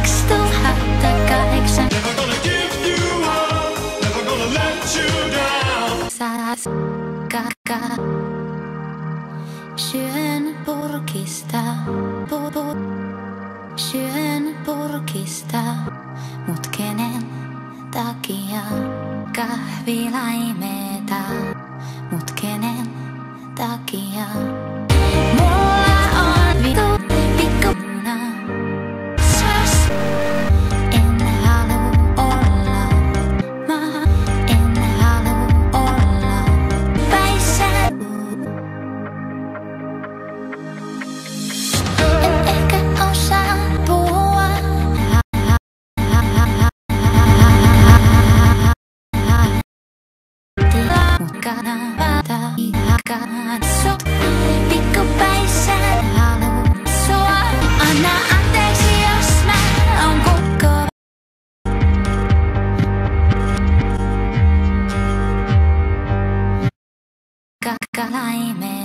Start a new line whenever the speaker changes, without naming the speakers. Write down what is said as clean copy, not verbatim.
2008.
Never gonna give you up, never gonna let you down.
Syön purkista, syön purkista, mut kenen takia kahvila imeta, mut kenen takia. Mulla on vitu pikkuna, en halu olla, mä en halu olla päissä. En ehkä osaa puhua, mut kanavata katsot, pikkupäissä haluun sua. Anna anteeksi jos mä oon kukko. Kakkalaime.